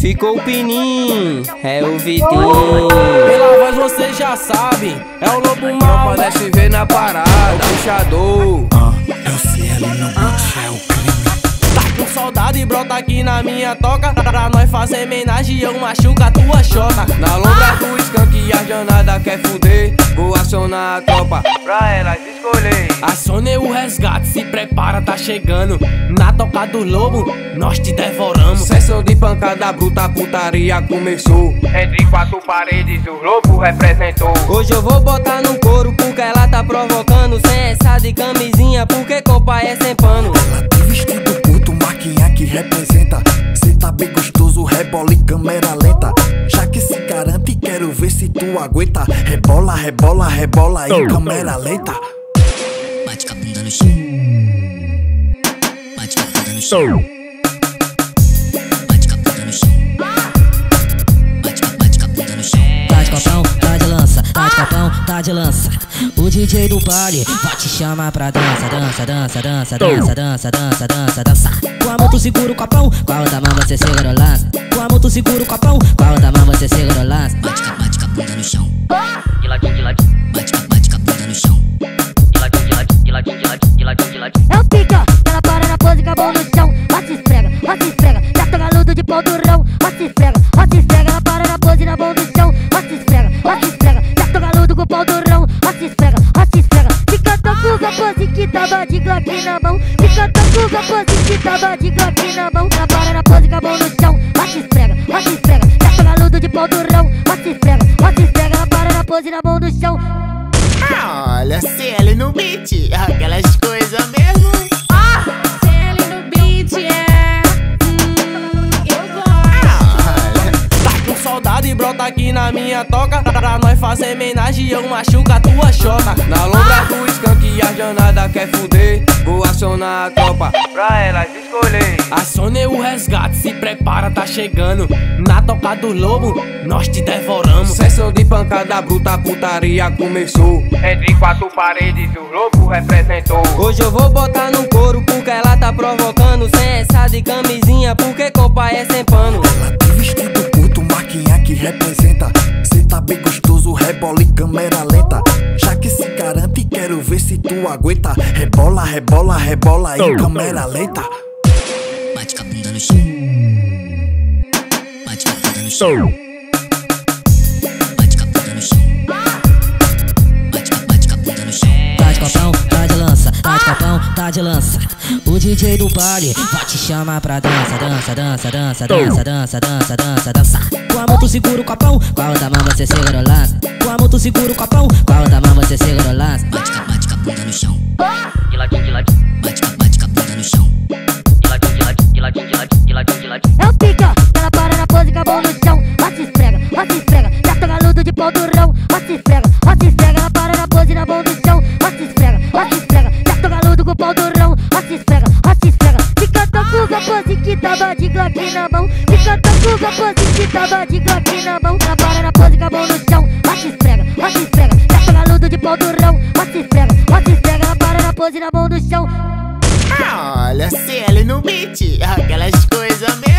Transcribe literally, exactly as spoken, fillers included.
Ficou o Pinim, é o Vitinho. Pela voz você já sabe, é o lobo mal. Pode se ver na parada, puxador. Ah, é o C L no beat, é o crime. Tá com saudade e brota aqui na minha toca. Pra nós fazer homenagem eu machuco a tua chota. Na lombra do skunk e a jornada quer fuder. Vou acionar a tropa pra elas escolher. Acionei o resgate, se prepara, tá chegando. Na toca do lobo, nós te devoramos. Sessão de pancada bruta, a putaria começou. Entre quatro paredes o lobo representou. Hoje eu vou botar no couro porque ela tá provocando. Sem essa de camisinha, porque compa é sem pano. Ela tem vestido curto, marquinha que representa. Cê tá bem gostoso, rebola e câmera lenta. Já que se garante, quero ver se tu aguenta. Rebola, rebola, rebola em câmera lenta. Bate com a bunda no chão. Bate com a bunda no chão. Bate com a bunda no chão. Bate com, bate com a bunda no chão. Tá de copão, tá de lança. Tá de copão, tá de lança. O D J do baile vai te chamar pra dança. Dança, dança, dança, dança, dança, dança, dança, dança. Com a mão tu segura o copão, com a outra mão você segura o lança. Com a mão tu segura o copão, com a outra mão você segura o lança. Bate com, bate com a bunda no chão. De ladinho, de ladinho. Bate com, bate com a bunda no chão. De ladinho, de ladinho, de ladinho, de ladinho, de ladinho, de ladinho. É o pique, ó, ela para na pose com a mão no chão. Ó se esfrega, ó se esfrega, já tô galudo de pau durão. Ó se esfrega, ó se esfrega, ela para na pose na mão no chão. Ó se esfrega, ó se esfrega, já tô galudo com o pau durão. Ó se esfrega, ó se esfrega, fica tão com a pose que tava de Glock na mão. Fica tão com a pose que tava de Glock na mão. Ela para na pose com a mão no chão. Ó se esfrega, ó se esfrega, já tô galudo de pau durão. Ó se esfrega, ó se esfrega, ela para na pose na mão no chão. Olha, C L no beat, aquelas coisas mesmo. Ah, C L no beat, é. Hum, eu gosto. Tá com saudade e brota aqui na minha toca. Pra nós fazer homenagem eu machuco a tua chota. Na lombra do skunk e a jornada quer fuder. Vou acionar a tropa pra elas escolher. Acionei o resgate, se prepara, tá chegando. Na toca do lobo, nós te devoramos. Sessão de pancada bruta, a putaria começou. Entre quatro paredes o lobo representou. Hoje eu vou botar no couro porque ela tá provocando. Sem essa de camisinha, porque compa é sem pano. Ela tem vestido curto, marquinha que representa. Cê tá bem gostoso, rebola e câmera lenta. Já que se garante, quero ver se tu aguenta. Rebola, rebola, rebola em câmera lenta. Bate com a bunda no chão. Bate com a bunda no chão. Bate com a bunda no chão. Bate com, bate com a bunda no chão. Tá de copão, tá de lança. Tá de copão, tá de lança. O D J do baile vai te chamar pra dança. Dança, dança, dança, dança, dança, dança, dança, dança. Com a mão tu segura o copão, com a outra mão você segura o lança. Com a mão tu segura o copão, com a outra mão você segura o lança. Bate com, bate com a bunda no chão. De ladinho, de ladinho. Bate com, bate com a bunda no chão. De ladinho, de ladinho, de ladinho, de ladinho, de ladinho, de ladinho. É o pique, ó, ela para na pose com a mão no chão. Ó se esfrega, ó se esfrega, já tô galudo de pau durão. Ó se esfrega, ó se esfrega, ela para na pose na mão no chão. Ó se esfrega, ó se esfrega, já tô galudo com o pau durão. Ó se esfrega, ó se esfrega, fica tão com a pose que tava de Glock na mão. Fica tão com a pose que tava de Glock na mão. Ela para na pose com a mão no chão. Ó se esfrega, ó se esfrega, já tô galudo de pau durão. Ó se esfrega, ó se esfrega, ela para na pose na mão no chão. Olha, C L no beat, aquelas coisas mesmo.